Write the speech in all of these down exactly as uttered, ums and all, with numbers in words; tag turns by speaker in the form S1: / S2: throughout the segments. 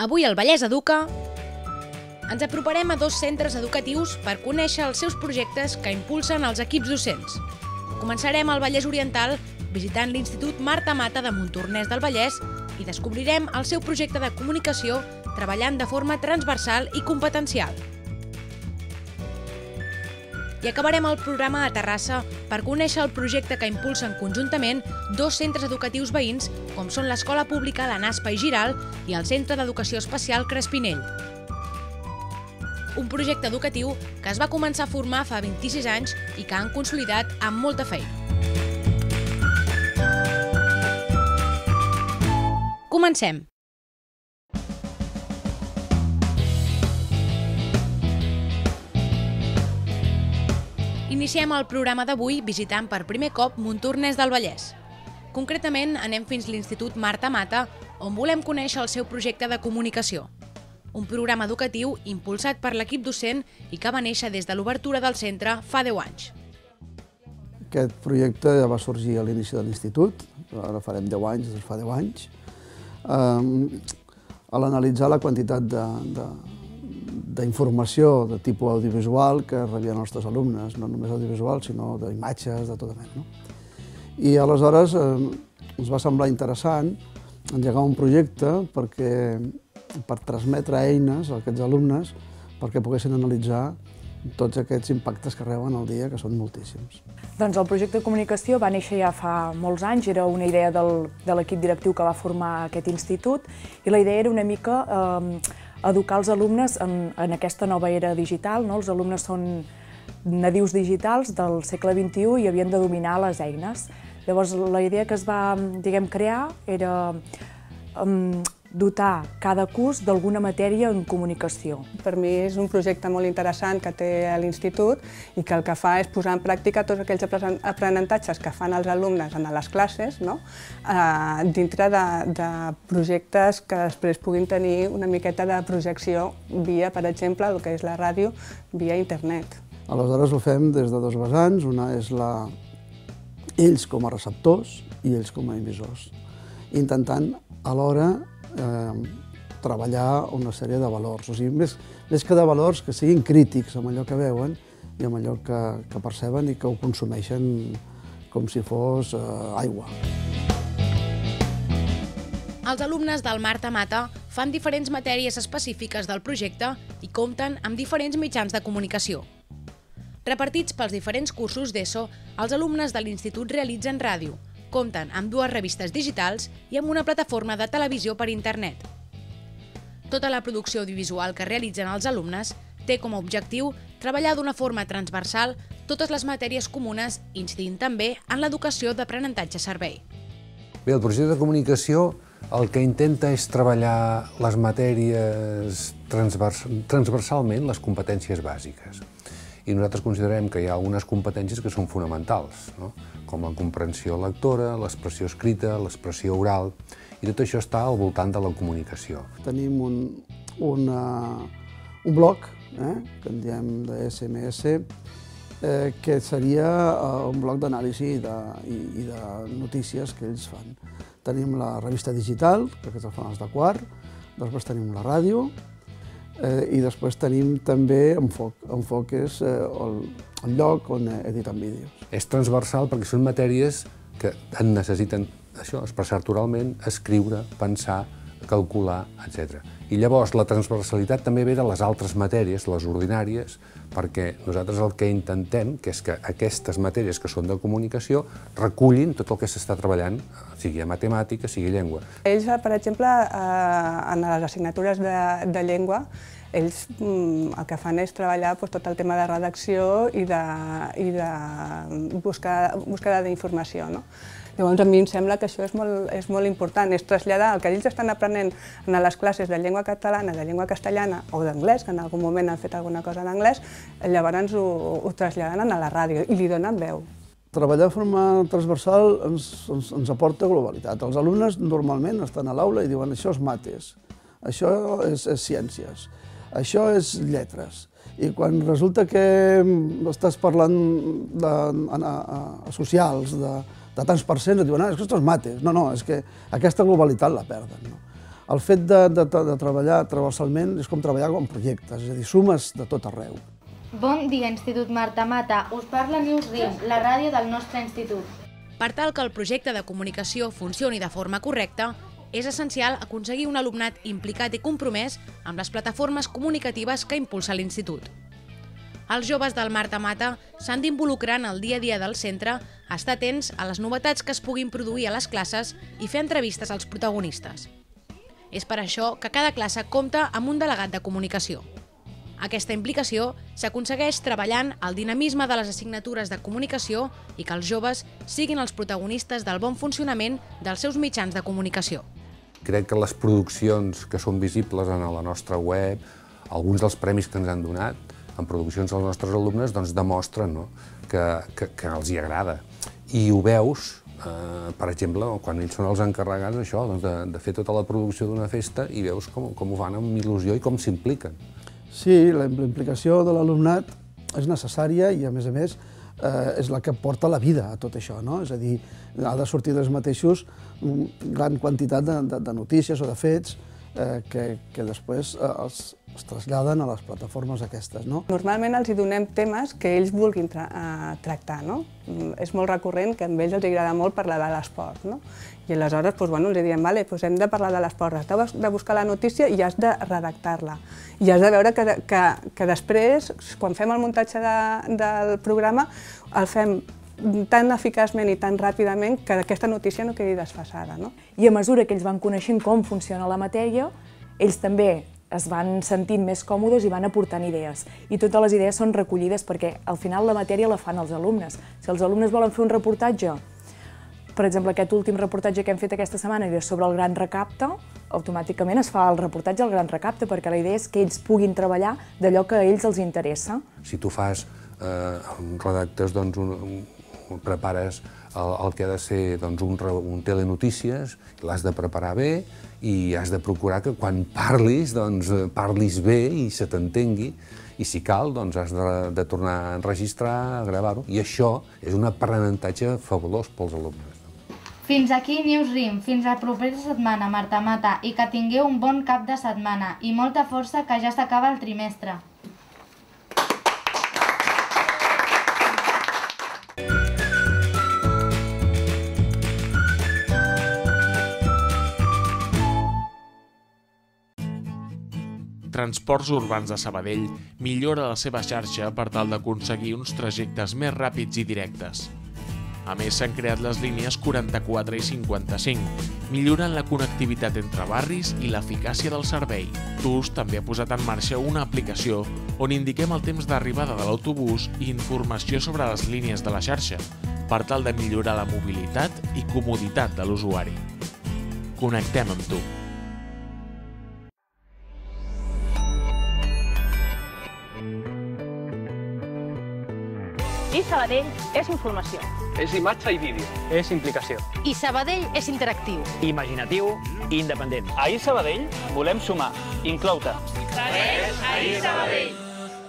S1: Avui al Vallès Educa ens aproparem a dos centres educatius per conèixer els seus projectes que impulsen els equips docents. Començarem al Vallès Oriental visitant l'Institut Marta Mata de Montornès del Vallès i descobrirem el seu projecte de comunicació treballant de forma transversal i competencial. I acabarem el programa a Terrassa per conèixer el projecte que impulsen conjuntament dos centres educatius veïns com són l'Escola Pública La Naspa i Giral i el Centre d'Educació Especial Crespinell. Un projecte educatiu que es va començar a formar fa vint-i-sis anys i que han consolidat amb molta feina. Comencem! Iniciem el programa d'avui visitant per primer cop Montornès del Vallès. Concretament, anem fins l'Institut Marta Mata, on volem conèixer el seu projecte de comunicació. Un programa educatiu impulsat per l'equip docent i que va néixer des de l'obertura del centre fa deu anys.
S2: Aquest projecte ja va sorgir a l'inici de l'institut, ara farem deu anys, des de fa deu anys. A l'analitzar la quantitat de, de d'informació de tipus audiovisual que rebien els nostres alumnes, no només audiovisual, sinó d'imatges, de tota mena. I aleshores ens va semblar interessant engegar un projecte per transmetre eines a aquests alumnes perquè poguessin analitzar tots aquests impactes que reben al dia, que són moltíssims.
S3: Doncs el projecte de comunicació va néixer ja fa molts anys, era una idea de l'equip directiu que va formar aquest institut i la idea era una mica educar els alumnes en aquesta nova era digital. Els alumnes són nadius digitals del segle vint-i-u i havien de dominar les eines. Llavors, la idea que es va crear era dotar cada curs d'alguna matèria en comunicació.
S4: Per mi és un projecte molt interessant que té l'Institut i que el que fa és posar en pràctica tots aquells aprenentatges que fan els alumnes en les classes dintre de projectes que després puguin tenir una miqueta de projecció via, per exemple, el que és la ràdio, via internet.
S2: Aleshores ho fem des de dos vessants, una és ells com a receptors i ells com a emissors, intentant alhora treballar una sèrie de valors, o sigui, més que de valors, que siguin crítics amb allò que veuen i amb allò que perceben i que ho consumeixen com si fos aigua.
S1: Els alumnes del Marta Mata fan diferents matèries específiques del projecte i compten amb diferents mitjans de comunicació. Repartits pels diferents cursos d'ESO, els alumnes de l'Institut realitzen ràdio, compten amb dues revistes digitals i amb una plataforma de televisió per internet. Tota la producció audiovisual que realitzen els alumnes té com a objectiu treballar d'una forma transversal totes les matèries comunes, incidint també en l'educació d'aprenentatge-servei.
S5: Bé, el projecte de comunicació el que intenta és treballar les matèries transversalment, les competències bàsiques. I nosaltres considerem que hi ha algunes competències que són fonamentals, com la comprensió lectora, l'expressió escrita, l'expressió oral, i tot això està al voltant de la comunicació.
S2: Tenim un blog, que en diem de S M S, que seria un blog d'anàlisi i de notícies que ells fan. Tenim la revista digital, que aquests fan els de quart, després tenim la ràdio, i després tenim també Enfoc. Enfoc és el lloc on editen vídeos.
S5: És transversal perquè són matèries que en necessiten això, expressar-te oralment, escriure, pensar, calcular, etcètera. I llavors la transversalitat també ve de les altres matèries, les ordinàries, perquè nosaltres el que intentem que és que aquestes matèries que són de comunicació recullin tot el que s'està treballant, sigui a matemàtica, sigui a llengua.
S4: Ells, per exemple, en les assignatures de llengua, ells el que fan és treballar tot el tema de redacció i de búsqueda d'informació. Llavors, a mi em sembla que això és molt important, és traslladar el que ells estan aprenent en les classes de llengua catalana, de llengua castellana o d'anglès, que en algun moment han fet alguna cosa en anglès, llavors ho traslladen a la ràdio i li donen veu.
S2: Treballar de forma transversal ens aporta globalitat. Els alumnes normalment estan a l'aula i diuen això és mates, això és ciències, això és lletres. I quan resulta que estàs parlant de socials, de tants percents, et diuen, no, és que esto és mates. No, no, és que aquesta globalitat la perden. el fet de, de, de treballar transversalment és com treballar en projectes, és a dir, sumes de tot arreu.
S6: Bon dia, Institut Marta Mata. Us parla NewsRim, la ràdio del nostre institut.
S1: Per tal que el projecte de comunicació funcioni de forma correcta, és essencial aconseguir un alumnat implicat i compromès amb les plataformes comunicatives que impulsa l'institut. Els joves del Marta Mata s'han d'involucrar en el dia a dia del centre, estar atents a les novetats que es puguin produir a les classes i fer entrevistes als protagonistes. És per això que cada classe compta amb un delegat de comunicació. Aquesta implicació s'aconsegueix treballant el dinamisme de les assignatures de comunicació i que els joves siguin els protagonistes del bon funcionament dels seus mitjans de comunicació.
S5: Crec que les produccions que són visibles en la nostra web, alguns dels premis que ens han donat, en produccions dels nostres alumnes, doncs demostren no? que, que, que els hi agrada. I ho veus, eh, per exemple, quan ells són els encarregats això, doncs de, de fer tota la producció d'una festa i veus com, com ho fan amb il·lusió i com s'impliquen.
S2: Sí, la implicació de l'alumnat és necessària i, a més a més, eh, és la que porta la vida a tot això, no? És a dir, ha de sortir dels mateixos gran quantitat de, de, de notícies o de fets eh, que, que després eh, els, es traslladen a les plataformes aquestes, no?
S4: Normalment els hi donem temes que ells vulguin tra uh, tractar, no? Mm, és molt recurrent que a ells els agrada molt parlar de l'esport, no? I aleshores doncs, bueno, els diem, vale, doncs hem de parlar de l'esport, has de buscar la notícia i has de redactar-la. I has de veure que, que, que després, quan fem el muntatge de, del programa, el fem tan eficaçment i tan ràpidament que aquesta notícia no quedi desfasada, no?
S3: I a mesura que ells van coneixent com funciona la matèria, ells també es van sentint més còmodes i van aportant idees. I totes les idees són recollides perquè al final la matèria la fan els alumnes. Si els alumnes volen fer un reportatge, per exemple, aquest últim reportatge que hem fet aquesta setmana és sobre el Gran Recapte, automàticament es fa el reportatge al Gran Recapte perquè la idea és que ells puguin treballar d'allò que a ells els interessa.
S5: Si tu fas, eh, redactes, doncs, un, un, prepares el, el que ha de ser doncs, un, un telenotícies, l'has de preparar bé i has de procurar que quan parlis, doncs, parlis bé i se t'entengui, i si cal, doncs, has de, de tornar a enregistrar, a gravar-ho, i això és un aprenentatge fabulós pels alumnes.
S6: Fins aquí NewsRim, fins la propera setmana, Marta Mata, i que tingueu un bon cap de setmana i molta força, que ja s'acaba el trimestre.
S7: Transports Urbans de Sabadell millora la seva xarxa per tal d'aconseguir uns trajectes més ràpids i directes. A més, s'han creat les línies quaranta-quatre i cinquanta-cinc, millorant la connectivitat entre barris i l'eficàcia del servei. T U S també ha posat en marxa una aplicació on indiquem el temps d'arribada de l'autobús i informació sobre les línies de la xarxa, per tal de millorar la mobilitat i comoditat de l'usuari. Connectem amb tu.
S8: I Sabadell és informació.
S9: És imatge i vídeo.
S10: És implicació.
S8: I Sabadell és interactiu.
S10: Imaginatiu i independent.
S9: A I Sabadell volem sumar, incloure.
S11: Segueix a I Sabadell.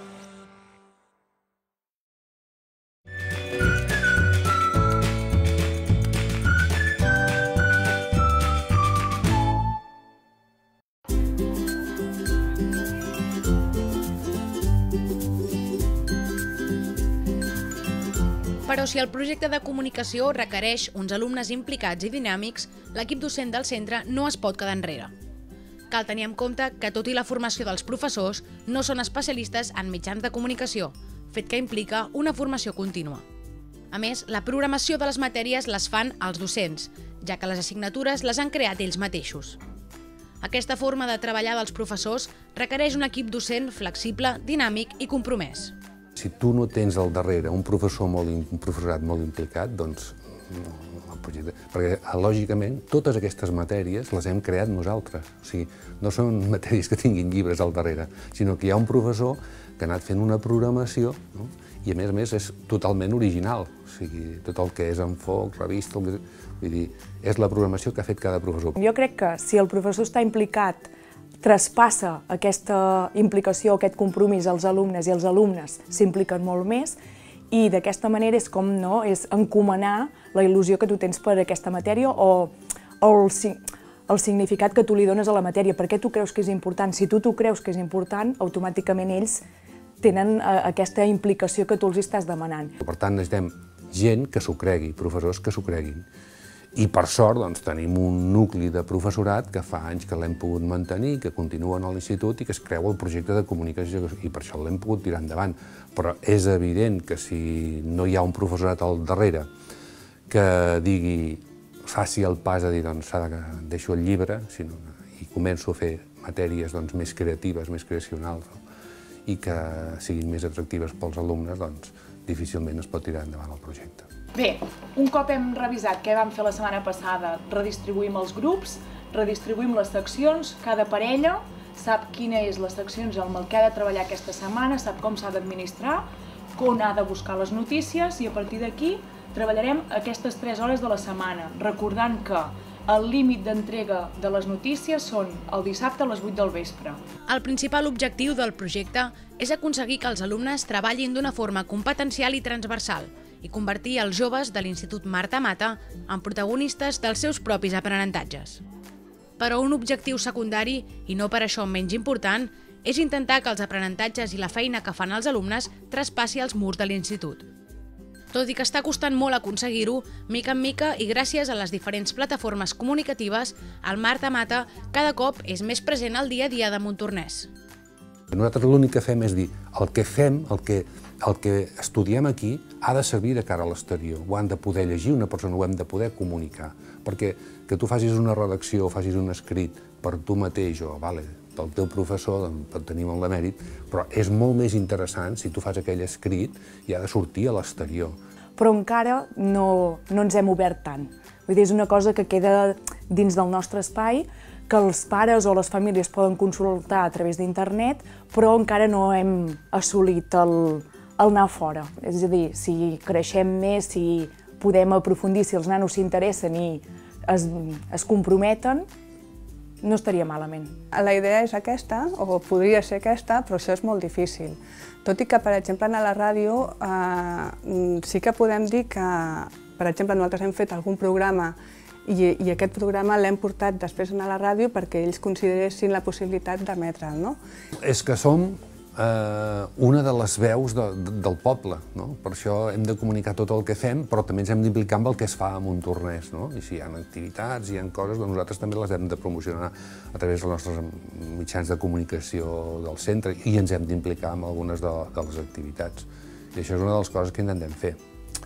S1: Però si el projecte de comunicació requereix uns alumnes implicats i dinàmics, l'equip docent del centre no es pot quedar enrere. Cal tenir en compte que, tot i la formació dels professors, no són especialistes en mitjans de comunicació, fet que implica una formació contínua. A més, la programació de les matèries les fan els docents, ja que les assignatures les han creat ells mateixos. Aquesta forma de treballar dels professors requereix un equip docent flexible, dinàmic i compromès.
S5: Si tu no tens al darrere un professor molt, un professorat molt implicat, doncs, el projecte, perquè lògicament totes aquestes matèries les hem creat nosaltres. O sigui, no són matèries que tinguin llibres al darrere, sinó que hi ha un professor que ha anat fent una programació, no? I a més a més és totalment original. O sigui, tot el que és enfoc, revista, vull dir, és la programació que ha fet cada professor.
S3: Jo crec que si el professor està implicat, traspassa aquesta implicació, aquest compromís als alumnes i els alumnes s'impliquen molt més i d'aquesta manera és com no, és encomanar la il·lusió que tu tens per aquesta matèria o, o el, el significat que tu li dones a la matèria. Per què tu creus que és important? Si tu t'ho creus que és important, automàticament ells tenen aquesta implicació que tu els estàs demanant.
S5: Per tant, necessitem gent que s'ho cregui, professors que s'ho creguin. I per sort doncs, tenim un nucli de professorat que fa anys que l'hem pogut mantenir, que continuen a l'institut i que es creu el projecte de comunicació i per això l'hem pogut tirar endavant. Però és evident que si no hi ha un professorat al darrere que digui, faci el pas a dir, doncs, deixo el llibre i començo a fer matèries més creatives, més creacionals, i que siguin més atractives pels alumnes, doncs difícilment es pot tirar endavant el projecte.
S12: Bé, un cop hem revisat què vam fer la setmana passada, redistribuïm els grups, redistribuïm les seccions, cada parella sap quina és les seccions amb el que ha de treballar aquesta setmana, sap com s'ha d'administrar, on ha de buscar les notícies i a partir d'aquí treballarem aquestes tres hores de la setmana, recordant que el límit d'entrega de les notícies són el dissabte a les vuit del vespre.
S1: El principal objectiu del projecte és aconseguir que els alumnes treballin d'una forma competencial i transversal i convertir els joves de l'Institut Marta Mata en protagonistes dels seus propis aprenentatges. Però un objectiu secundari, i no per això menys important, és intentar que els aprenentatges i la feina que fan els alumnes traspassi els murs de l'institut. Tot i que està costant molt aconseguir-ho, mica en mica i gràcies a les diferents plataformes comunicatives, el Marta Mata cada cop és més present al dia a dia de Montornès.
S5: Nosaltres l'únic que fem és dir, el que fem, el que, el que estudiem aquí, ha de servir de cara a l'exterior. Ho han de poder llegir una persona, ho hem de poder comunicar. Perquè que tu facis una redacció o facis un escrit per tu mateix o vale, pel teu professor, doncs, pot tenir molt de mèrit, però és molt més interessant si tu fas aquell escrit i ha de sortir a l'exterior.
S3: Però encara no, no ens hem obert tant. Vull dir, és una cosa que queda dins del nostre espai, que els pares o les famílies poden consultar a través d'internet, però encara no hem assolit el, el anar fora. És a dir, si creixem més, si podem aprofundir, si els nanos s'interessen i es, es comprometen, no estaria malament.
S4: La idea és aquesta, o podria ser aquesta, però això és molt difícil. Tot i que, per exemple, a la ràdio eh, sí que podem dir que, per exemple, nosaltres hem fet algun programa i, i aquest programa l'hem portat després a la ràdio perquè ells consideressin la possibilitat d'emetre'l, no? És
S5: que som eh, una de les veus de, de, del poble, no? Per això hem de comunicar tot el que fem, però també ens hem d'implicar amb el que es fa a Montornès, no? I si hi ha activitats, hi ha coses, doncs nosaltres també les hem de promocionar a través dels nostres mitjans de comunicació del centre i ens hem d'implicar amb algunes de, de les activitats. I això és una de les coses que intentem fer.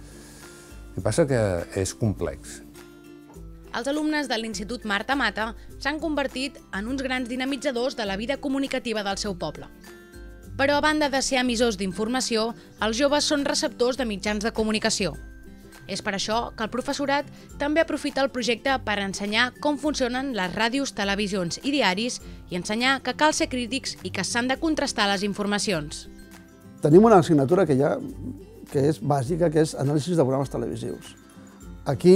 S5: El que passa que és complex.
S1: Els alumnes de l'Institut Marta Mata s'han convertit en uns grans dinamitzadors de la vida comunicativa del seu poble. Però a banda de ser emissors d'informació, els joves són receptors de mitjans de comunicació. És per això que el professorat també aprofita el projecte per ensenyar com funcionen les ràdios, televisions i diaris i ensenyar que cal ser crítics i que s'han de contrastar les informacions.
S2: Tenim una assignatura que, ja, que és bàsica, que és anàlisi de programes televisius. Aquí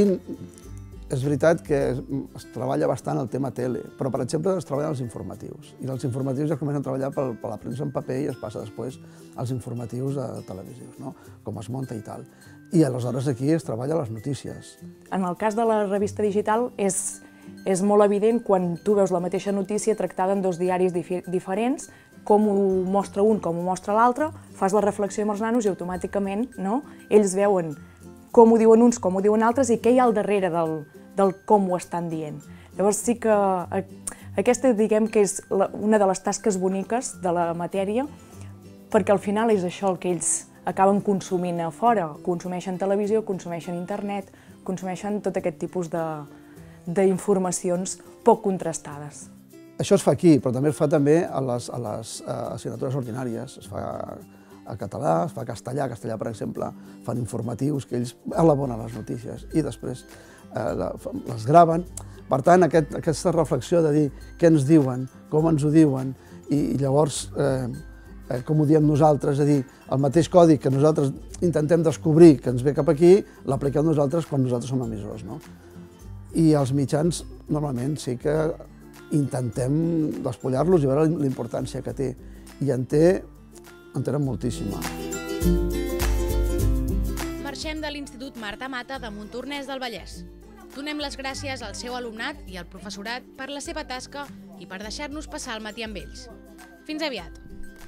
S2: és veritat que es treballa bastant el tema tele, però, per exemple, es treballen els informatius. I els informatius ja comencen a treballar per, per la premsa en paper i es passa després als informatius a televisius, no? Com es munta i tal. I aleshores aquí es treballa les notícies.
S3: En el cas de la revista digital és, és molt evident quan tu veus la mateixa notícia tractada en dos diaris dif diferents, com ho mostra un, com ho mostra l'altre, fas la reflexió amb els nanos i automàticament no? Ells veuen com ho diuen uns, com ho diuen altres i què hi ha al darrere del, del com ho estan dient. Llavors sí que aquesta diguem que és la, una de les tasques boniques de la matèria, perquè al final és això el que ells acaben consumint a fora. Consumeixen televisió, consumeixen internet, consumeixen tot aquest tipus d'informacions poc contrastades.
S2: Això es fa aquí, però també es fa també a les, a les assignatures ordinàries. Es fa a català, es fa a castellà. A castellà, per exemple, fan informatius que ells elaboren les notícies i després eh, les graven. Per tant, aquest, aquesta reflexió de dir què ens diuen, com ens ho diuen i, i llavors eh, eh, com ho diem nosaltres, és a dir, el mateix codi que nosaltres intentem descobrir que ens ve cap aquí, l'apliquem nosaltres quan nosaltres som emissors, no? I els mitjans, normalment, sí que intentem despullar-los i veure la importància que té. I en té en tenen moltíssima.
S1: Marxem de l'Institut Marta Mata de Montornès del Vallès. Donem les gràcies al seu alumnat i al professorat per la seva tasca i per deixar-nos passar el matí amb ells. Fins aviat!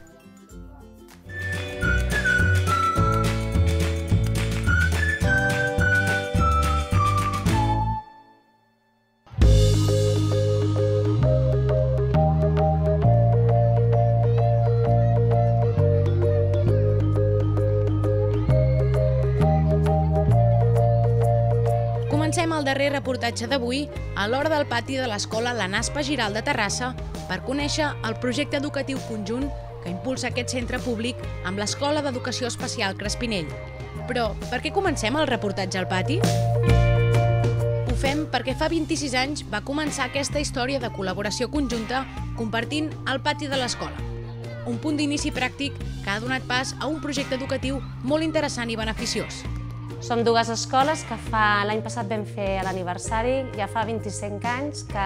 S1: Comencem el darrer reportatge d'avui a l'hora del pati de l'escola La Naspa Giral de Terrassa per conèixer el projecte educatiu conjunt que impulsa aquest centre públic amb l'Escola d'Educació Especial Crespinell. Però per què comencem el reportatge al pati? Ho fem perquè fa vint-i-sis anys va començar aquesta història de col·laboració conjunta compartint el pati de l'escola. Un punt d'inici pràctic que ha donat pas a un projecte educatiu molt interessant i beneficiós.
S13: Som dues escoles que fa l'any passat vam fer l'aniversari, ja fa vint-i-cinc anys que,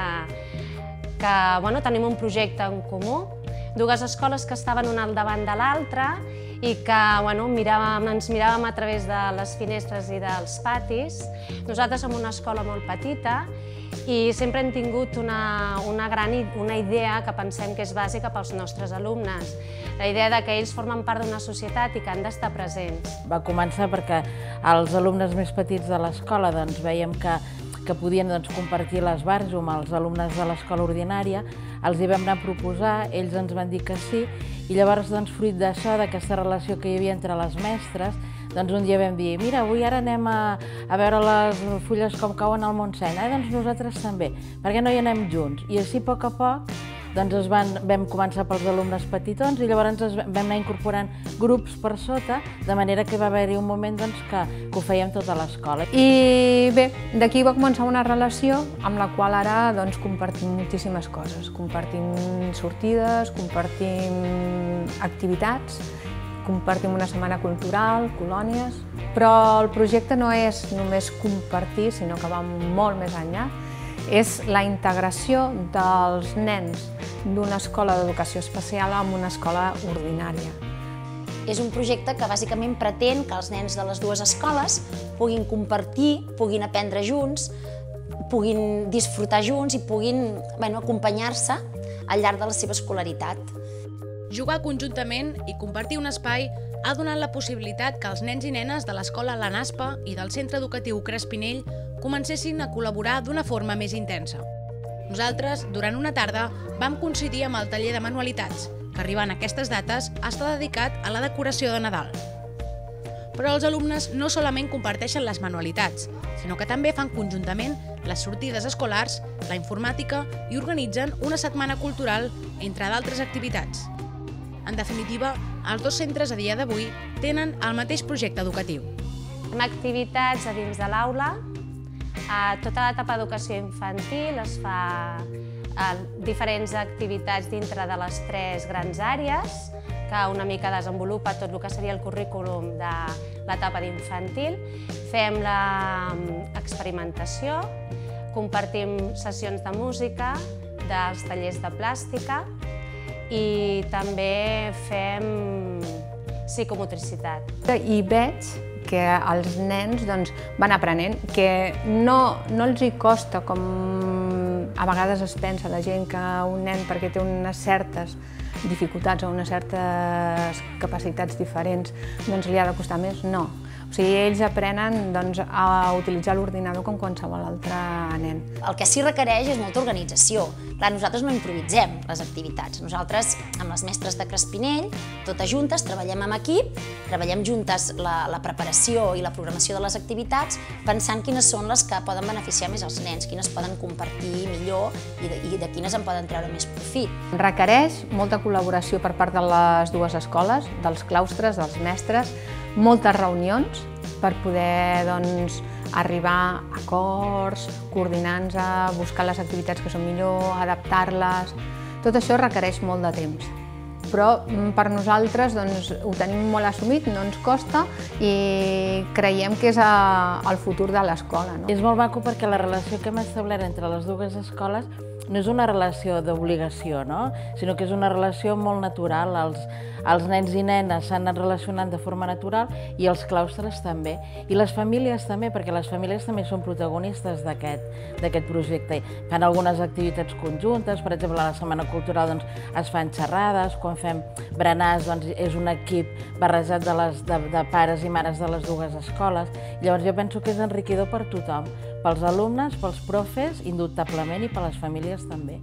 S13: que bueno, tenim un projecte en comú. Dues escoles que estaven una al davant de l'altra i que bueno, miràvem, ens miràvem a través de les finestres i dels patis. Nosaltres som una escola molt petita i sempre hem tingut una, una gran una idea que pensem que és bàsica pels nostres alumnes. La idea de que ells formen part d'una societat i que han d'estar presents.
S14: Va començar perquè els alumnes més petits de l'escola doncs, veiem que, que podien doncs, compartir les bars amb els alumnes de l'escola ordinària, els hi vam anar a proposar, ells ens van dir que sí, i llavors, doncs, fruit d'això, d'aquesta relació que hi havia entre les mestres, doncs un dia vam dir, mira, avui ara anem a, a veure les fulles com cauen al Montseny, eh? Doncs nosaltres també, per què no hi anem junts? I així, a poc a poc, doncs es van, vam començar pels alumnes petitons i llavors es vam anar incorporant grups per sota, de manera que va haver-hi un moment doncs, que, que ho fèiem tota l'escola.
S15: I bé, d'aquí va començar una relació amb la qual ara doncs, compartim moltíssimes coses. Compartim sortides, compartim activitats, compartim una setmana cultural, colònies, però el projecte no és només compartir, sinó que va molt més enllà. És la integració dels nens d'una escola d'educació especial amb una escola ordinària.
S16: És un projecte que bàsicament pretén que els nens de les dues escoles puguin compartir, puguin aprendre junts, puguin disfrutar junts i puguin bueno, acompanyar-se al llarg de la seva escolaritat.
S1: Jugar conjuntament i compartir un espai ha donat la possibilitat que els nens i nenes de l'escola La Naspa i del Centre Educatiu Crespinell comencessin a col·laborar d'una forma més intensa. Nosaltres, durant una tarda, vam coincidir amb el taller de manualitats, que arribant a aquestes dates està dedicat a la decoració de Nadal. Però els alumnes no solament comparteixen les manualitats, sinó que també fan conjuntament les sortides escolars, la informàtica i organitzen una setmana cultural, entre d'altres activitats. En definitiva, els dos centres a dia d'avui tenen el mateix projecte educatiu.
S13: Fem activitats a dins de l'aula. A tota l'etapa d'educació infantil es fa diferents activitats dintre de les tres grans àrees que una mica desenvolupa tot el que seria el currículum de l'etapa d'infantil. Fem l'experimentació, compartim sessions de música, dels tallers de plàstica i també fem psicomotricitat.
S15: I veig que els nens doncs, van aprenent, que no, no els hi costa, com a vegades es pensa la gent, que un nen, perquè té unes certes dificultats o unes certes capacitats diferents, doncs li ha de costar més. No. O sigui, ells aprenen doncs, a utilitzar l'ordinador com qualsevol altre nen.
S16: El que sí requereix és molta organització. Clar, nosaltres no improvisem les activitats. Nosaltres, amb les mestres de Crespinell, totes juntes, treballem en equip, treballem juntes la, la preparació i la programació de les activitats, pensant quines són les que poden beneficiar més els nens, quines poden compartir millor i de, i de quines en poden treure més profit.
S15: Requereix molta col·laboració per part de les dues escoles, dels claustres, dels mestres, moltes reunions per poder doncs, arribar a acords, coordinar-nos, buscar les activitats que són millor, adaptar-les. Tot això requereix molt de temps. Però per nosaltres doncs, ho tenim molt assumit, no ens costa i creiem que és a, el futur de l'escola. No?
S14: És molt maco perquè la relació que hem establert entre les dues escoles no és una relació d'obligació, no? Sinó que és una relació molt natural. Els, els nens i nenes s'han anat relacionant de forma natural i els claustres també. I les famílies també, perquè les famílies també són protagonistes d'aquest projecte. Fan algunes activitats conjuntes, per exemple, a la Setmana Cultural doncs, es fan xerrades, quan fem berenars doncs, és un equip barrejat de, les, de, de pares i mares de les dues escoles. Llavors jo penso que és enriquidor per tothom, pels alumnes, pels profes, indubtablement, i per les famílies també.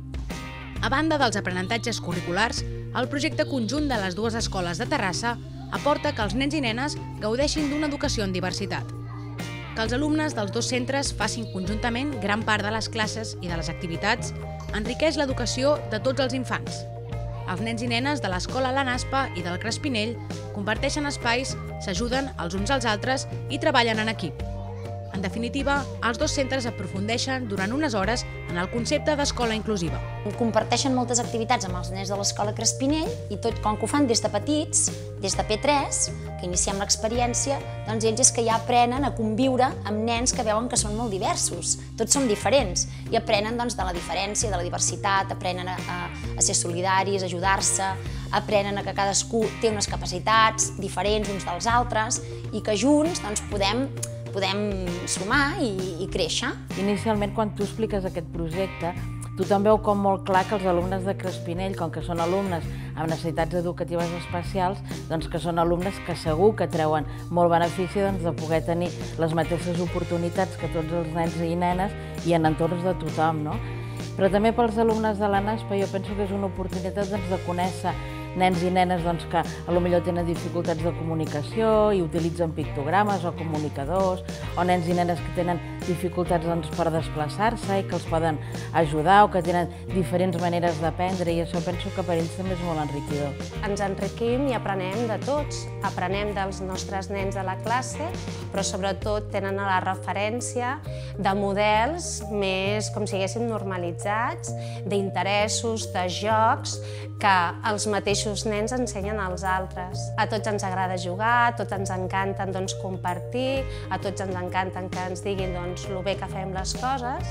S1: A banda dels aprenentatges curriculars, el projecte conjunt de les dues escoles de Terrassa aporta que els nens i nenes gaudeixin d'una educació en diversitat. Que els alumnes dels dos centres facin conjuntament gran part de les classes i de les activitats enriqueix l'educació de tots els infants. Els nens i nenes de l'escola La Naspa i del Crespinell comparteixen espais, s'ajuden els uns als altres i treballen en equip. En definitiva, els dos centres aprofundeixen durant unes hores en el concepte d'escola inclusiva.
S16: Comparteixen moltes activitats amb els nens de l'escola Crespinell i tot com que ho fan des de petits, des de P tres, que iniciem l'experiència, doncs ells és que ja aprenen a conviure amb nens que veuen que són molt diversos. Tots som diferents i aprenen doncs, de la diferència, de la diversitat, aprenen a, a, a ser solidaris, a ajudar-se, aprenen que cadascú té unes capacitats diferents uns dels altres i que junts doncs, podem podem sumar i, i créixer.
S14: Inicialment, quan tu expliques aquest projecte, tothom veu com molt clar que els alumnes de Crespinell, com que són alumnes amb necessitats educatives especials, doncs que són alumnes que segur que treuen molt benefici doncs, de poder tenir les mateixes oportunitats que tots els nens i nenes i en entorns de tothom. No? Però també pels alumnes de la Naspa jo penso que és una oportunitat doncs, de conèixer nens i nenes doncs, que potser tenen dificultats de comunicació i utilitzen pictogrames o comunicadors, o nens i nenes que tenen dificultats doncs, per desplaçar-se i que els poden ajudar o que tenen diferents maneres d'aprendre i això penso que per ells també és molt enriquidor.
S13: Ens enriquim i aprenem de tots. Aprenem dels nostres nens de la classe, però sobretot tenen la referència de models més com si haguéssim normalitzats, d'interessos, de jocs, que els mateixos nens ensenyen als altres. A tots ens agrada jugar, a tots ens encanta doncs, compartir, a tots ens encanta que ens diguin doncs, lo bé que fem les coses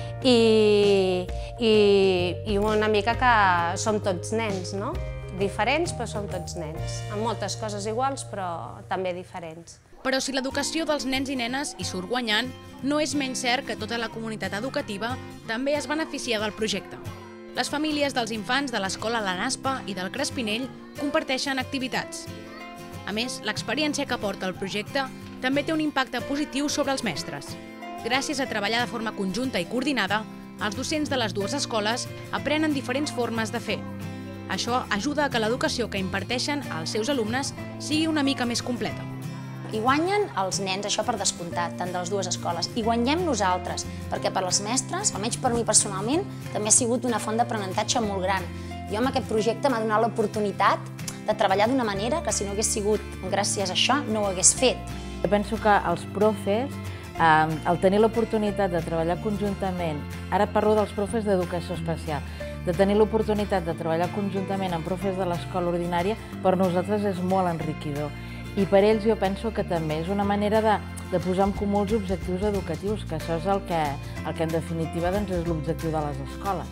S13: i, i, i una mica que som tots nens, no? Diferents, però som tots nens. Amb moltes coses iguals, però també diferents.
S1: Però si l'educació dels nens i nenes hi surt guanyant, no és menys cert que tota la comunitat educativa també es beneficia del projecte. Les famílies dels infants de l'escola La Naspa i del Crespinell comparteixen activitats. A més, l'experiència que aporta el projecte també té un impacte positiu sobre els mestres. Gràcies a treballar de forma conjunta i coordinada, els docents de les dues escoles aprenen diferents formes de fer. Això ajuda a que l'educació que imparteixen als seus alumnes sigui una mica més completa.
S16: I guanyen els nens, això per descomptat, tant de les dues escoles. I guanyem nosaltres, perquè per als mestres, almenys per mi personalment, també ha sigut una font d'aprenentatge molt gran. Jo amb aquest projecte m'ha donat l'oportunitat de treballar d'una manera que si no hagués sigut gràcies a això no ho hagués fet.
S14: Jo penso que els profes, eh, al tenir l'oportunitat de treballar conjuntament, ara parlo dels profes d'educació especial, de tenir l'oportunitat de treballar conjuntament amb profes de l'escola ordinària, per nosaltres és molt enriquidor. I per ells jo penso que també és una manera de, de posar en comú els objectius educatius, que això és el que, el que en definitiva doncs, és l'objectiu de les escoles.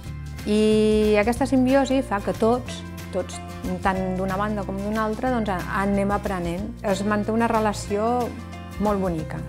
S15: I aquesta simbiosi fa que tots, tots tant d'una banda com d'una altra, doncs, anem aprenent. Es manté una relació molt bonica,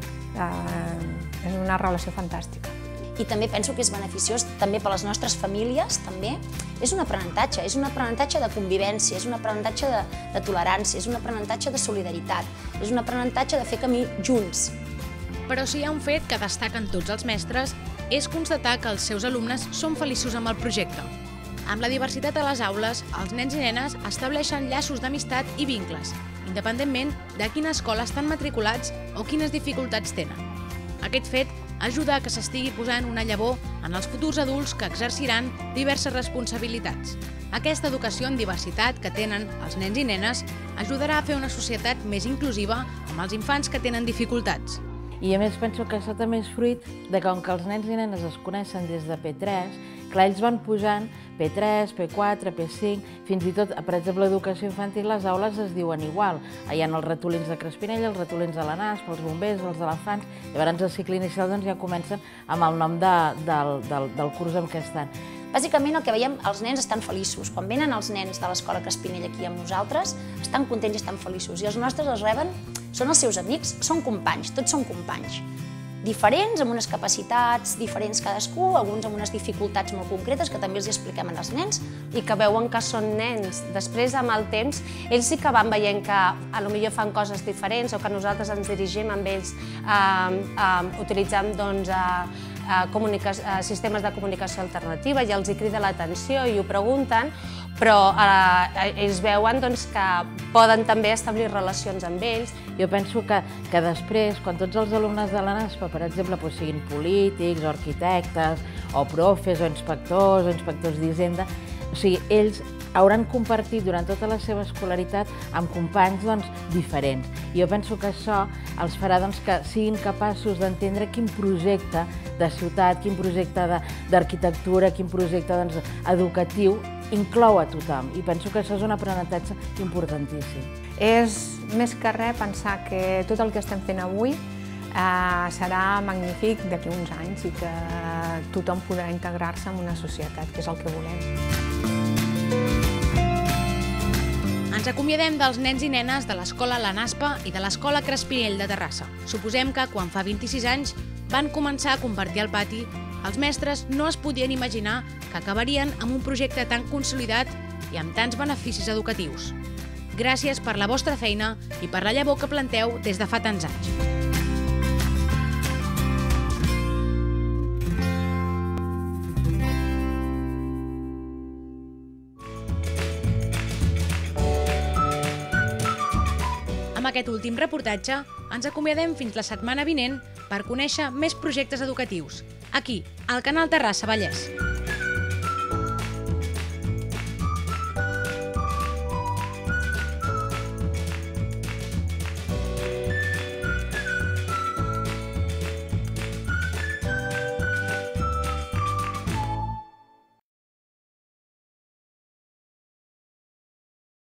S15: eh, és una relació fantàstica.
S16: I també penso que és beneficiós també per a les nostres famílies, també. És un aprenentatge, és un aprenentatge de convivència, és un aprenentatge de, de tolerància, és un aprenentatge de solidaritat, és un aprenentatge de fer camí junts.
S1: Però si hi ha un fet que destaquen tots els mestres és constatar que els seus alumnes són feliços amb el projecte. Amb la diversitat a les aules, els nens i nenes estableixen llaços d'amistat i vincles, independentment de quina escola estan matriculats o quines dificultats tenen. Aquest fet ajuda a que s'estigui posant una llavor en els futurs adults que exerciran diverses responsabilitats. Aquesta educació en diversitat que tenen els nens i nenes ajudarà a fer una societat més inclusiva amb els infants que tenen dificultats.
S14: I a més penso que això també és fruit de com que els nens i nenes es coneixen des de P tres, clar, ells van pujant P tres, P quatre, P cinc, fins i tot, per exemple, l'educació infantil, les aules es diuen igual. Hi ha els ratolins de Crespinell, els ratolins de la Naspa, els bombers, els elefants, llavors el cicle inicial doncs, ja comencen amb el nom de, del, del, del curs en què estan.
S16: Bàsicament el que veiem, els nens estan feliços. Quan venen els nens de l'Escola Crespinell aquí amb nosaltres, estan contents i estan feliços. I els nostres els reben, són els seus amics, són companys, tots són companys. Diferents, amb unes capacitats diferents cadascú, alguns amb unes dificultats molt concretes que també els expliquem als nens.
S13: I que veuen que són nens. Després, amb el temps, ells sí que van veient que potser fan coses diferents o que nosaltres ens dirigim amb ells utilitzant sistemes de comunicació alternativa i els hi crida l'atenció i ho pregunten, però ells veuen que poden també establir relacions amb ells.
S14: Jo penso que després, quan tots els alumnes de la NASPA, per exemple, siguin polítics o arquitectes o profes o inspectors o inspectors d'Hisenda, o sigui, ells hauran compartit durant tota la seva escolaritat amb companys diferents. I jo penso que això els farà que siguin capaços d'entendre quin projecte de ciutat, quin projecte d'arquitectura, quin projecte educatiu inclou a tothom. I penso que això és un aprenentatge importantíssim.
S15: És més que res pensar que tot el que estem fent avui serà magnífic d'aquí uns anys i que tothom podrà integrar-se en una societat, que és el que volem.
S1: Ens acomiadem dels nens i nenes de l'Escola La Naspa i de l'Escola Crespinell de Terrassa. Suposem que, quan fa vint-i-sis anys van començar a compartir el pati, els mestres no es podien imaginar que acabarien amb un projecte tan consolidat i amb tants beneficis educatius. Gràcies per la vostra feina i per la llavor que planteu des de fa tants anys. Amb aquest últim reportatge ens acomiadem fins la setmana vinent per conèixer més projectes educatius, aquí, al canal Terrassa Vallès.